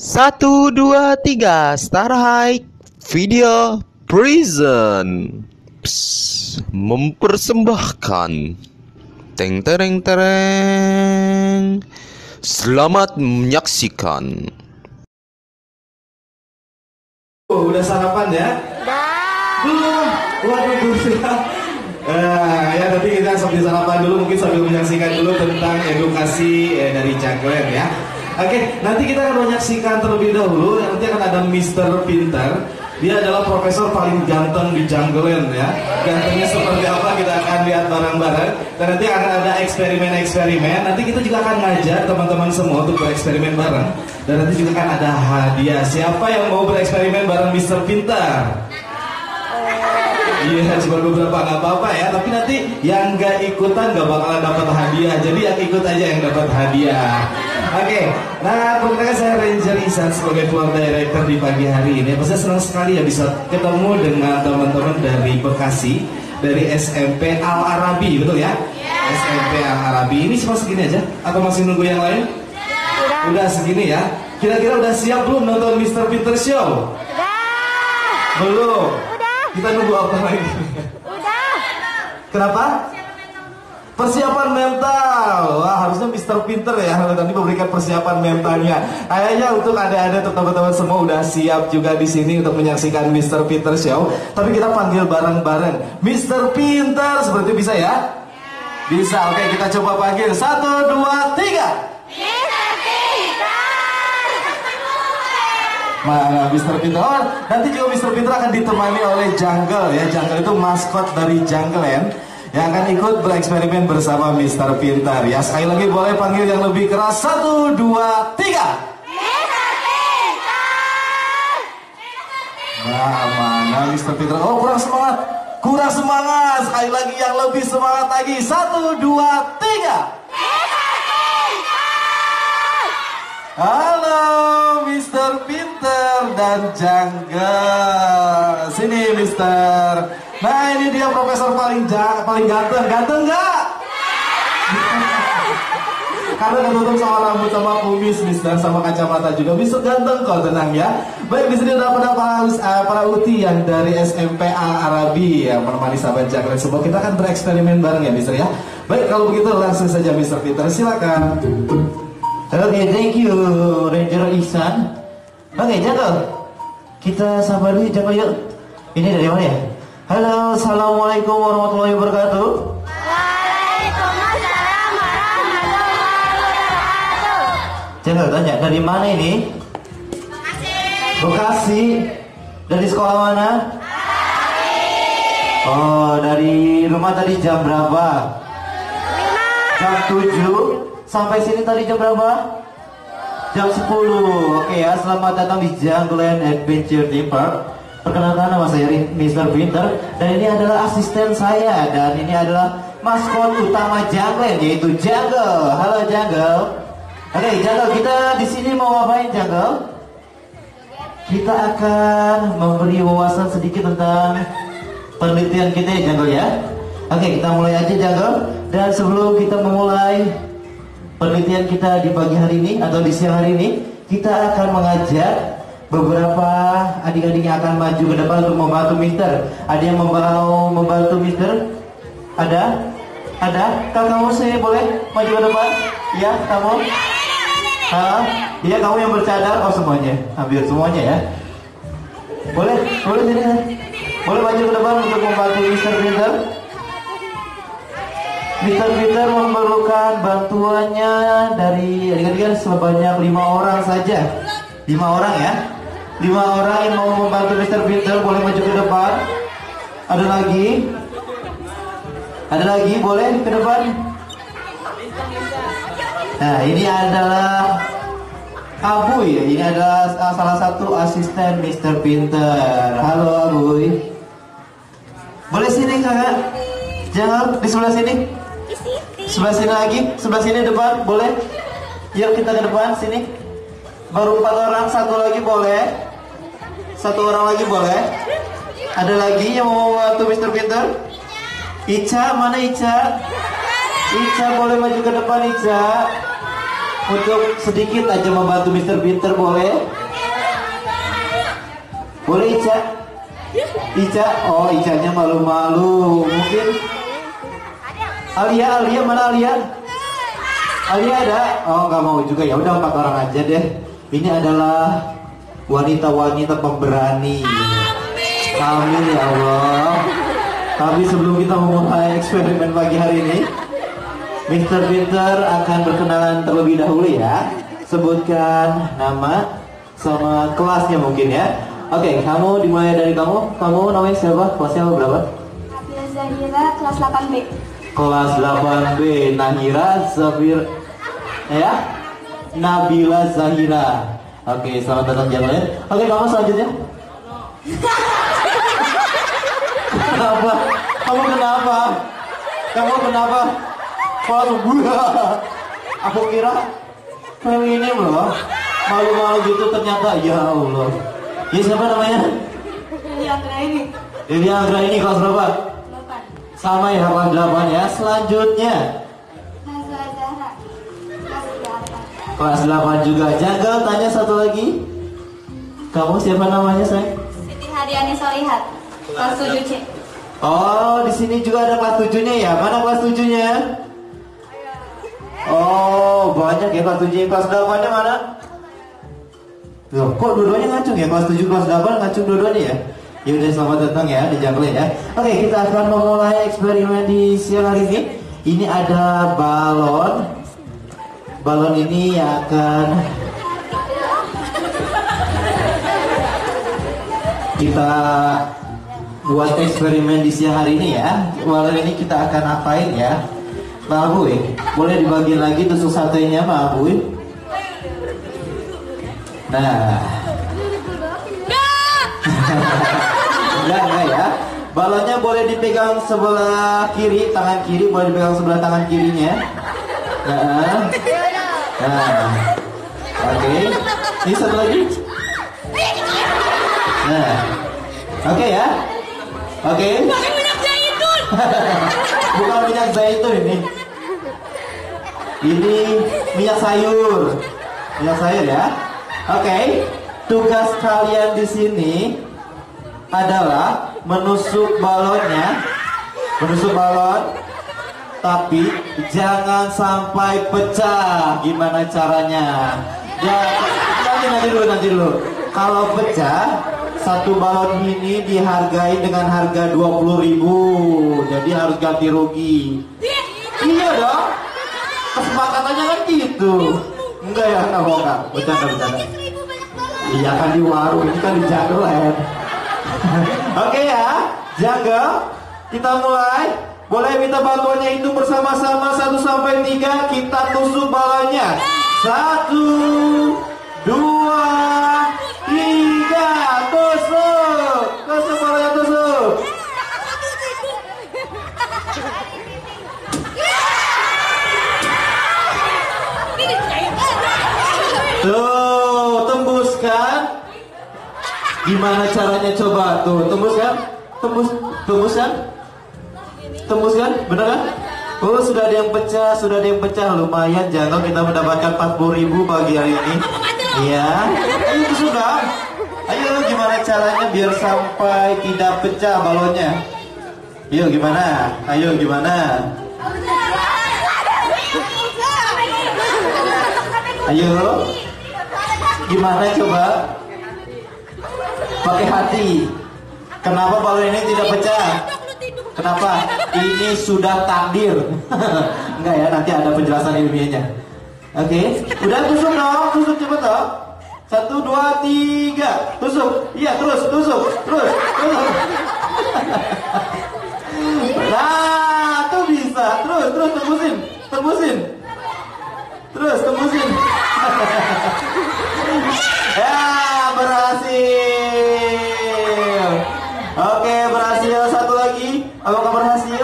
Satu, dua, tiga, Star High Video Prison mempersembahkan Teng tereng tereng. Selamat menyaksikan. Udah sarapan ya? Belum. Waduh, belum. Ya nanti kita sambil sarapan dulu, mungkin sambil menyaksikan dulu tentang edukasi dari Jaglen ya. Oke, nanti kita akan menyaksikan terlebih dahulu. Nanti akan ada Mr. Pintar. Dia adalah profesor paling ganteng di Jaglen ya. Gantengnya seperti apa kita akan lihat bareng-bareng. Dan nanti akan ada eksperimen-eksperimen. Nanti kita juga akan ngajak teman-teman semua untuk bereksperimen bareng. Dan nanti juga akan ada hadiah. Siapa yang mau bereksperimen bareng Mr. Pintar? Iya, cuma beberapa, nggak apa-apa ya. Tapi nanti yang nggak ikutan nggak bakalan dapat hadiah. Jadi yang ikut aja yang dapat hadiah. Oke, nah perkenalkan saya Ranger Isan sebagai floor director di pagi hari ini. Saya senang sekali ya bisa ketemu dengan teman-teman dari Bekasi, dari SMP Al Arabi, betul ya? SMP Al Arabi. Ini cuma segini aja? Atau masih nunggu yang lain? Udah segini ya. Kira-kira udah siap belum nonton Mr. Pinter Show? Belum. Kita nunggu apa lagi? Udah. Kenapa? Persiapan mental. Wah, harusnya Mr. Pinter ya nanti memberikan persiapan mentalnya. Kayaknya untuk ada teman-teman semua udah siap juga di sini untuk menyaksikan Mr. Pinter Show. Tapi kita panggil bareng-bareng Mr. Pinter, seperti bisa ya? Bisa. Oke, kita coba panggil. 1, 2, 3. Mana Mr. Pinter? Oh, nanti juga Mr. Pinter akan ditemani oleh Jungle ya. Jungle itu maskot dari Jaglen yang akan ikut bereksperimen bersama Mr. Pinter ya. Sekali lagi boleh panggil yang lebih keras. 1, 2, 3. Mr. Pinter. Nah, mana Mr. Pinter? Oh, kurang semangat. Kurang semangat. Sekali lagi yang lebih semangat lagi. 1, 2, 3. Halo Mr. Pinter dan Jungle. Sini Mister. Nah ini dia profesor paling ganteng. Ganteng nggak? Karena ketutup sama rambut sama kumis Mister, sama kacamata juga. Mister ganteng kok, tenang ya. Baik, di sini ada para uti yang dari SMP Al Arabi yang menemani sahabat Jaglen semua. Kita akan bereksperimen bareng ya Mister ya. Baik, kalau begitu langsung saja Mr. Pinter, silakan. Oke, thank you Ranger Ihsan. Oke, Jungle, kita sabar dulu Jungle yuk. Ini dari mana ya? Halo, assalamualaikum warahmatullahi wabarakatuh. Waalaikumsalam warahmatullahi wabarakatuh. Jungle tanya, dari mana ini? Bekasi. Dari sekolah mana? Oh, dari rumah tadi jam berapa? Jam 7. Sampai sini tadi jam berapa? Jam 10. Oke ya, selamat datang di Jaglen Adventure Theme Park. Perkenalkan, nama saya Mr. Pinter. Dan ini adalah asisten saya. Dan ini adalah maskot utama Jaglen, yaitu Jungle. Halo Jungle. Oke Jungle, kita di sini mau ngapain Jungle? Kita akan memberi wawasan sedikit tentang penelitian kita ya Jungle ya. Oke, kita mulai aja Jungle. Dan sebelum kita memulai penelitian kita di pagi hari ini atau di siang hari ini, kita akan mengajak beberapa adik-adik yang akan maju ke depan untuk membantu Mister. Ada yang mau membantu Mister? Ada? Kamu sini boleh maju ke depan? Ya, kamu? Iya, kamu yang bercadar. Oh, semuanya. Ambil semuanya ya. Boleh sini. Boleh maju ke depan untuk membantu Mister Pinter. Mr. Pinter memerlukan bantuannya dari adik-adik sebanyak 5 orang saja. 5 orang ya. 5 orang yang mau membantu Mr. Pinter boleh maju ke depan. Ada lagi boleh ke depan. Nah, ini adalah Abuy ya. Ini adalah salah satu asisten Mr. Pinter. Halo Abuy. Boleh sini kakak. Jangan di sebelah sini. Sebelah sini lagi, sebelah sini depan, boleh? Yuk kita ke depan, sini. Baru 4 orang, 1 lagi boleh. 1 orang lagi boleh. Ada lagi yang mau bantu Mr. Pinter? Ica, mana Ica? Ica boleh maju ke depan Ica. untuk sedikit aja membantu Mr. Pinter boleh? Boleh Ica? Ica? Oh Icanya malu-malu. Mungkin Alia mana Alia? Alia ada? Oh nggak mau juga, ya udah 4 orang aja deh. Ini adalah wanita-wanita pemberani. Amin ya Allah. Tapi sebelum kita memulai eksperimen pagi hari ini, Mr. Pinter akan berkenalan terlebih dahulu ya. Sebutkan nama sama kelasnya mungkin ya. Oke, kamu dimulai dari kamu. Kamu namanya siapa? Kelasnya berapa? Nabila Zahira, kelas 8B. Kelas 8B. Nahira Zafir ya? Nabila Zahira. Oke, selamat datang jalan. Oke, kamu selanjutnya. Kenapa? Kamu kenapa? Kamu kenapa? Aku kira feminim loh. Malu-malu gitu ternyata. Ya Allah. Ya siapa namanya? Lili Anggraini kelas berapa? 8. Sama ya kelas 8 ya. Selanjutnya Nazwa Zahra, kelas 8. kelas 8 juga. Jagal tanya satu lagi. Kamu siapa namanya sayang? Siti Haryani Solihat, kelas 7C. Oh, di sini juga ada kelas 7-nya ya. Mana kelas 7-nya? Oh, banyak ya kelas 7. Kelas 8-nya mana? Loh, kok dua-duanya ngacung ya? Kelas 7, kelas 8 ngacung dua-duanya ya? Ya udah, selamat datang ya di Jangkle ya. Oke, kita akan memulai eksperimen di siang hari ini. Ini ada balon. Balon ini akan kita buat eksperimen di siang hari ini ya. Balon ini kita akan apain ya? Pak Abuy, boleh dibagiin lagi tusuk satenya Pak Abuy? Nah, enggak ya. Balonnya boleh dipegang sebelah kiri, tangan kiri boleh dipegang sebelah tangan kirinya. Nah, oke. Ini satu lagi. Nah, oke ya. Oke. Bukan minyak zaitun. Bukan minyak zaitun ini. Ini minyak sayur. Minyak sayur ya. Oke. Tugas kalian di sini adalah menusuk balonnya. Menusuk balon. Tapi jangan sampai pecah. Gimana caranya? Ya, nanti dulu. Kalau pecah, satu balon ini dihargai dengan harga 20.000. Jadi harus ganti rugi. Iya dong. Kesepakatannya kan gitu. Enggak ya, enggak bohong. Bercanda. Iya kan di warung, ini kan di Jaglen. Oke ya, jaga. Kita mulai. Boleh minta bantuannya itu bersama-sama 1 sampai 3. Kita tusuk balonnya. 1, 2, 3. Tusuk. Tusuk balonnya, tusuk. Tuh, tembuskan. Gimana caranya coba? Tuh, tembuskan. Tembuskan, bener kan? Oh, sudah ada yang pecah, lumayan. Jangan kita mendapatkan 40.000 pagi hari ini. Iya. Ayo itu sudah. Ayo gimana caranya biar sampai tidak pecah balonnya? Ayo gimana? Ayo. Gimana coba? Pakai hati. Kenapa balon ini tidak pecah? Kenapa? Ini sudah takdir. Enggak ya, nanti ada penjelasan ilmiahnya. Oke, udah tusuk dong, tusuk cepet dong. 1, 2, 3, tusuk. Iya, terus. Nah, tuh bisa. Terus tembusin. Terus tembusin. Ya, berhasil. Oke, berhasil. Satu lagi. Apakah berhasil?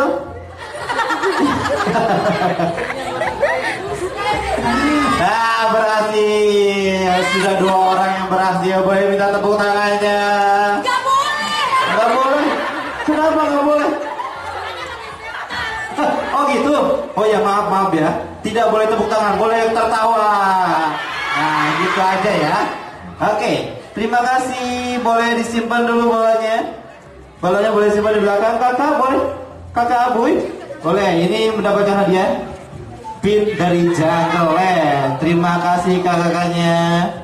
Nah, berhasil. Sudah 2 orang yang berhasil. Boleh minta tepuk tangannya? Gak boleh. Kenapa gak boleh? Oh gitu. Oh ya, maaf ya. Tidak boleh tepuk tangan, boleh tertawa. Nah, gitu aja ya. Oke, terima kasih. Boleh disimpan dulu bolanya. Balonnya boleh simpan di belakang. Kakak boleh? Kakak Abuy? Boleh, ini mendapatkan hadiah pin dari Jangkelen. Terima kasih kakak-kakaknya.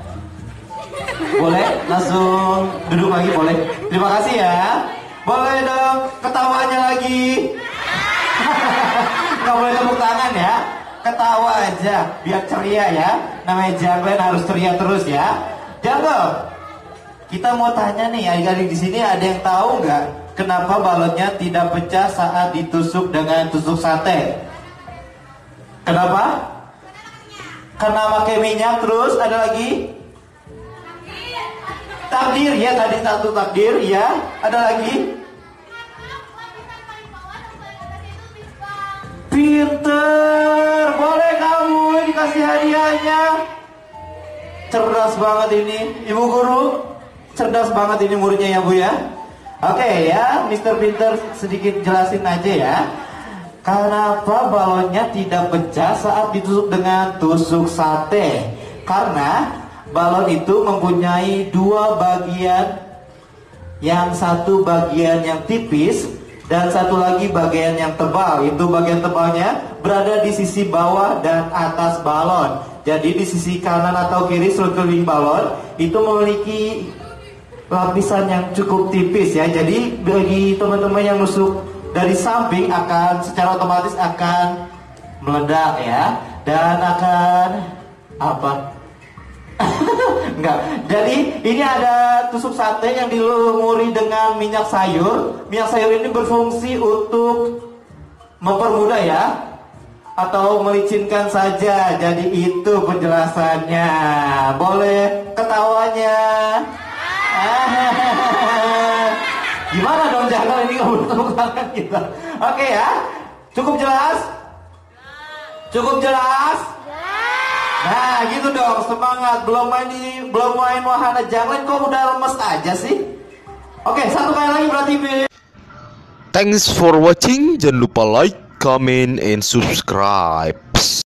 Boleh langsung duduk lagi, boleh. Terima kasih ya. Boleh dong ketawanya lagi. Nggak boleh tepuk tangan ya. Ketawa aja biar ceria ya. Namanya Jangkelen harus ceria terus ya. Jangkel, kita mau tanya nih, adik-adik di sini ada yang tahu nggak kenapa balonnya tidak pecah saat ditusuk dengan tusuk sate? Kenapa? Karena pakai minyak. Terus ada lagi? Takdir ya, tadi satu takdir ya. Ada lagi? Pinter. Boleh kamu dikasih hadiahnya. Cerdas banget ini Ibu Guru. Cerdas banget ini muridnya ya Bu ya. Oke ya, Mr. Pinter sedikit jelasin aja ya. Kenapa balonnya tidak pecah saat ditusuk dengan tusuk sate? Karena balon itu mempunyai dua bagian. Yang satu bagian yang tipis dan satu lagi bagian yang tebal. Itu bagian tebalnya berada di sisi bawah dan atas balon. Jadi di sisi kanan atau kiri sekeliling balon itu memiliki lapisan yang cukup tipis ya. Jadi bagi teman-teman yang nusuk dari samping akan secara otomatis akan meledak ya. Dan akan apa? Enggak. Jadi ini ada tusuk sate yang dilumuri dengan minyak sayur. Minyak sayur ini berfungsi untuk mempermudah ya, atau melicinkan saja. Jadi itu penjelasannya. Boleh ketawanya. Gimana dong Jangkel ini kamu tepuk tangan kita? Oke ya. Cukup jelas? Cukup jelas? Nah gitu dong, semangat. Belum main wahana Jangkelen kok udah lemes aja sih? Oke, satu kali lagi berarti. Thanks for watching. Jangan lupa like, comment, and subscribe.